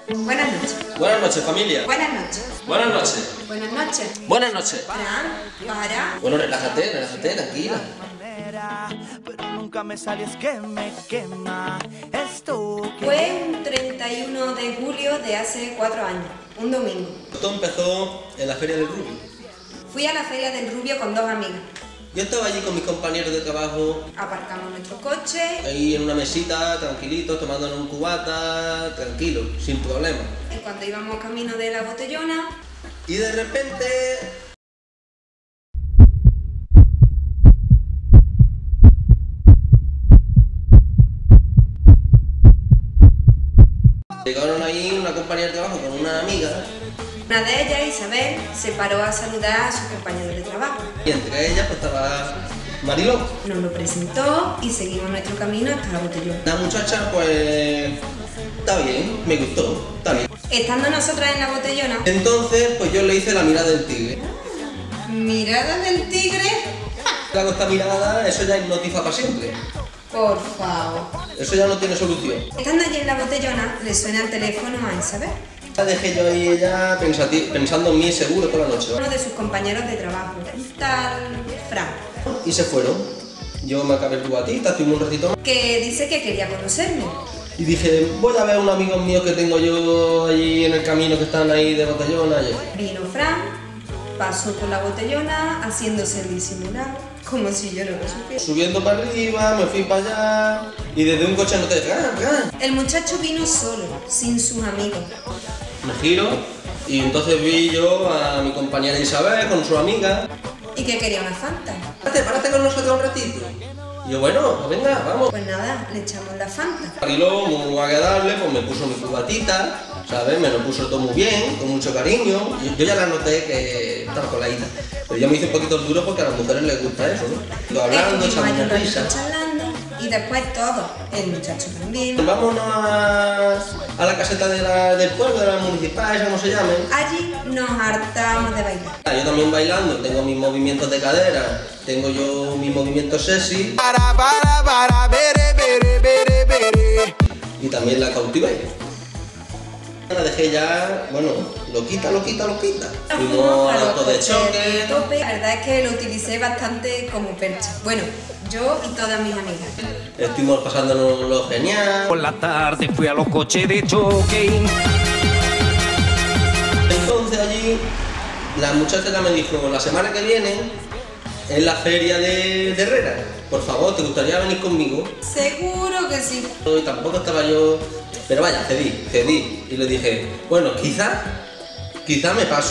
Buenas noches. Buenas noches, familia. Buenas noches. Buenas noches. Buenas noches. Buenas noches. Para. Bueno, relájate, tranquila. Pero nunca me sales que me quema esto que... Fue un 31 de julio de hace 4 años, un domingo. Todo empezó en la Feria del Rubio. Fui a la Feria del Rubio con 2 amigas. Yo estaba allí con mis compañeros de trabajo, Aparcamos nuestro coche ahí en una mesita, tranquilitos, tomándonos un cubata, tranquilo, sin problema. y cuando íbamos camino de la Botellona, Y de repente... llegaron ahí una compañera de trabajo con una amiga una de ellas, Isabel, se paró a saludar a sus compañeros de trabajo. y entre ellas pues estaba Mariló. Nos lo presentó y seguimos nuestro camino hasta la Botellona. La muchacha pues está bien, me gustó, está bien. Estando nosotras en la Botellona, Entonces pues yo le hice la mirada del tigre. mirada del tigre, Le hago esta mirada, eso ya hipnotiza para siempre. por favor. Eso ya no tiene solución. Estando allí en la Botellona, le suena el teléfono a Isabel, La dejé yo ahí ella pensando en mí seguro toda la noche. uno de sus compañeros de trabajo, un tal Fran, Y se fueron. Yo me acabé el cubatita, estuvimos un ratito más. que dice que quería conocerme. Y dije, voy a ver a unos amigos míos que tengo yo allí en el camino que están ahí de Botellona. Vino Fran, pasó por la Botellona haciéndose el disimulado, como si yo no lo supiera. Subiendo para arriba, me fui para allá y desde un coche no te El muchacho vino solo, sin sus amigos. Me giro y entonces vi yo a mi compañera Isabel con su amiga. ¿Y que quería una Fanta? Párate con nosotros un ratito. Y yo, bueno, pues venga, vamos. Pues nada, le echamos la Fanta. Mariló, muy agradable, pues me puso mi cubatita, ¿sabes? Me lo puso todo muy bien, con mucho cariño. Yo ya la noté que estaba coladita. Pero yo me hice un poquito duro porque a las mujeres les gusta eso, ¿no? Yo hablando, Estuvimos echando allí un una ratito risa. charlando y después todo, el muchacho también. Vámonos a la caseta del pueblo, de la municipal, esa como se llame. Allí nos hartamos de bailar. Yo también bailando, tengo mis movimientos de cadera, tengo yo mis movimientos sexy y también la cautivé. La dejé ya, bueno, loquita. Fuimos al auto de choque. Tope. La verdad es que lo utilicé bastante como percha. Bueno, yo y todas mis amigas. Estuvimos pasándonos lo genial. Por la tarde fui a los coches de choque. Entonces allí la muchacha me dijo, la semana que viene es la feria de Herrera. Por favor, ¿te gustaría venir conmigo? Seguro que sí. Y tampoco estaba yo... Pero vaya, cedí. Y le dije, bueno, quizá me paso.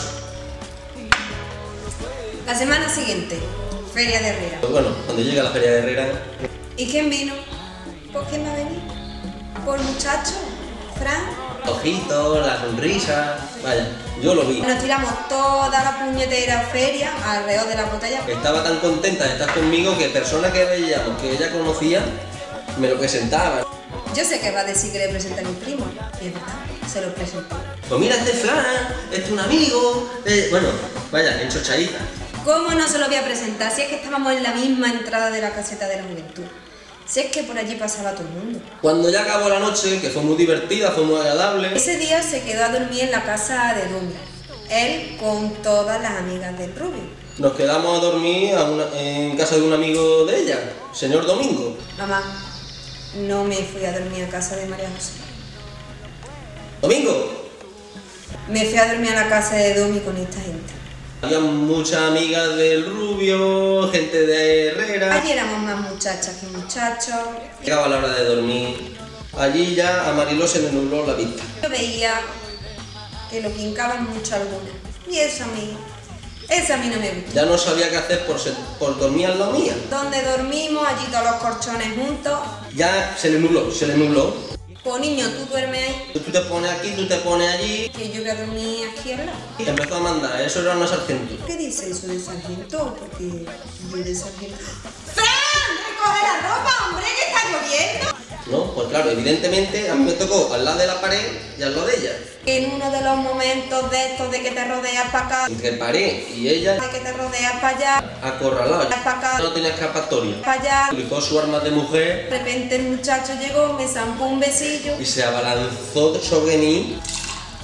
La semana siguiente, Feria de Herrera. Pues bueno, cuando llega la feria de Herrera, ¿Y quién vino? ¿Por quién va a venir? ¿Por muchacho? ¿Fran? ojitos, la sonrisa, vaya, yo lo vi. Nos tiramos toda la puñetera feria alrededor de la botella. Estaba tan contenta de estar conmigo que personas que veíamos, que ella conocía, me lo presentaban. Yo sé que va a decir que le presenta a mi primo. Y es verdad, se lo presentó. Pues mira, este es Fran, este es un amigo. Bueno, vaya, enchochadita. ¿Cómo no se lo voy a presentar si es que estábamos en la misma entrada de la caseta de la juventud? Si es que por allí pasaba todo el mundo. Cuando ya acabó la noche, que fue muy divertida, fue muy agradable, Ese día se quedó a dormir en la casa de Domi. Él con todas las amigas del Rubio. nos quedamos a dormir en casa de un amigo de ella, señor Domingo. Mamá, no me fui a dormir a casa de María José. ¡Domingo! Me fui a dormir a la casa de Domi con esta gente. Había muchas amigas del Rubio, gente de Herrera. Allí éramos más muchachas que muchachos. Llegaba la hora de dormir. Allí ya a Mariló se le nubló la vista. Yo veía que lo quincaban mucho algunas. Y eso a mí no me gusta. Ya no sabía qué hacer por dormir al lado mía. Donde dormimos, allí todos los colchones juntos. Ya se le nubló. Pues niño, tú duermes ahí, Tú te pones aquí, tú te pones allí. que yo voy a dormir aquí al lado. Y empezó a mandar, eso era una sargento. ¿Qué dice eso de sargento? Porque yo de sargento... ¡Fran! ¡Recoge la ropa, hombre, que está lloviendo! ¿No? Pues claro, evidentemente a mí me tocó al lado de la pared y al lado de ella. En uno de los momentos de estos de que te rodeas para acá, Entre pared y ella, de que te rodeas para allá, acorralado. para acá, No tenía escapatoria. para allá. Utilizó su arma de mujer De repente el muchacho llegó, me zampó un besillo. y se abalanzó sobre mí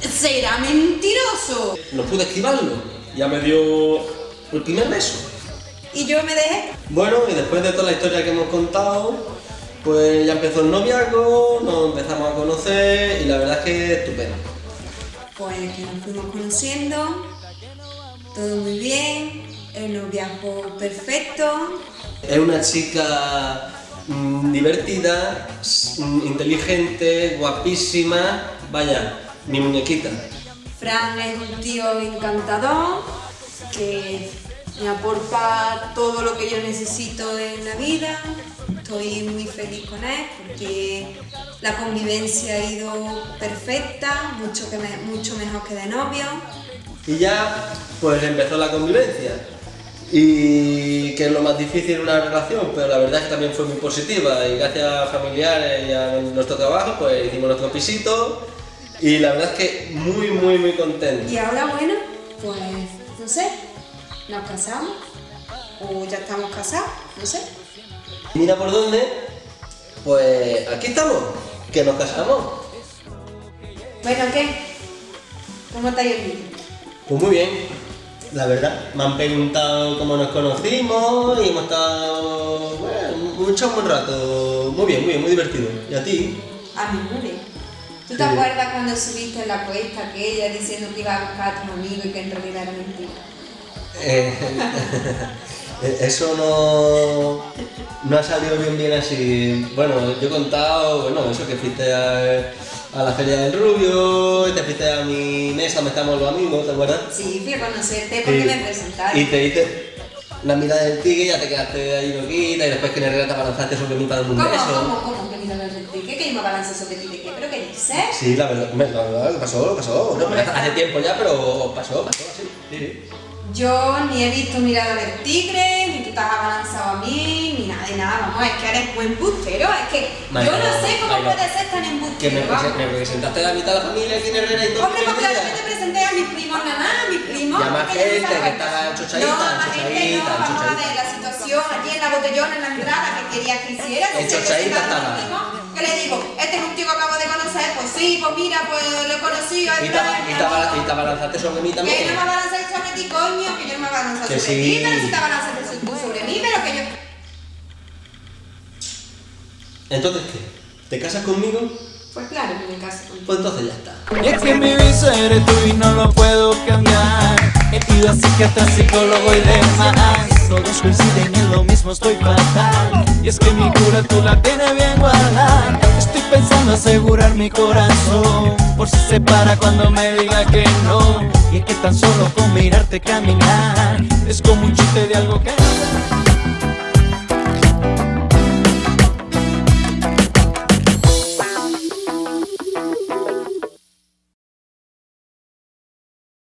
Será mentiroso. No pude esquivarlo. Ya me dio el primer beso. Y yo me dejé. Bueno, y después de toda la historia que hemos contado, pues ya empezó el noviazgo, nos empezamos a conocer y la verdad es que estupendo. Pues que nos fuimos conociendo, todo muy bien, el noviazgo perfecto. Es una chica divertida, inteligente, guapísima, vaya, mi muñequita. Fran es un tío encantador, que me aporta todo lo que yo necesito en la vida. Estoy muy feliz con él porque la convivencia ha ido perfecta, mucho mejor que de novio. Y ya, pues empezó la convivencia. Y que es lo más difícil en una relación, pero la verdad es que también fue muy positiva y gracias a familiares y a nuestro trabajo, pues hicimos nuestro pisito y la verdad es que muy contentos. Y ahora, bueno, pues no sé, nos casamos o ya estamos casados, no sé. Mira por dónde, pues aquí estamos, que nos casamos. Bueno, ¿qué? ¿Cómo está el vídeo? Pues muy bien. La verdad, me han preguntado cómo nos conocimos y hemos estado, bueno, mucho buen rato, muy bien, muy divertido. ¿Y a ti? A mí muy bien. ¿Tú te Sí. acuerdas cuando subiste en la cuesta aquella diciendo que iba a buscar a tu amigo y que en realidad era mentira? Eso no ha salido bien así. Bueno, yo he contado, bueno, eso que fuiste a la Feria del Rubio, y te fuiste a mi mesa donde estamos los amigos, ¿te acuerdas? Sí, fui a conocerte porque me presentaron. Y te hice la mirada del tigre y ya te quedaste ahí loquita y después que en el te abalanzaste sobre mí para darme un beso. ¿Cómo? ¿Que mira del tigre? ¿Que yo me abalanzo sobre ti de qué? ¿Pero qué dices? Sí, la verdad, pasó. No, hace tiempo ya, pero pasó, así. Sí. Yo ni he visto mirada del tigre, ni tú te has abalanzado a mí, ni nada de nada. Vamos, es que eres buen embustero. Es que yo no sé cómo puedes ser tan Que embustero. me presentaste a la mitad de la familia aquí en Herrera y todo. Hombre, pues claro que te presenté a mis primos, nada más, a mis primos. Y a más que yo gente no que está chochadita, No, más gente chochadita, no, vamos a chochadita. ver la situación allí en la botellona, en la entrada, que quería que hiciera. En chochadita estaba. ¿Qué le digo? Este es un tío que acabo de conocer, pues sí, pues mira, pues lo he conocido. Y te abalanzaste sobre mí Que también. no me abalanzáis sobre ti, coño, que yo no me abalanzo Que sobre sí. ti, pero si te abalanzas tú sobre mí, pero que yo... Entonces, ¿qué? ¿Te casas conmigo? Pues claro que me caso contigo. Pues entonces ya está. Y es que mi vicio eres tú y no lo puedo cambiar. He ido a psiquiatra, psicólogo y demás. Todos coinciden en lo mismo, estoy fatal. Y es que mi cura tú la tienes bien guardada. Estoy pensando asegurar mi corazón, por si se para cuando me diga que no. Y es que tan solo con mirarte caminar es como un chiste de algo que no.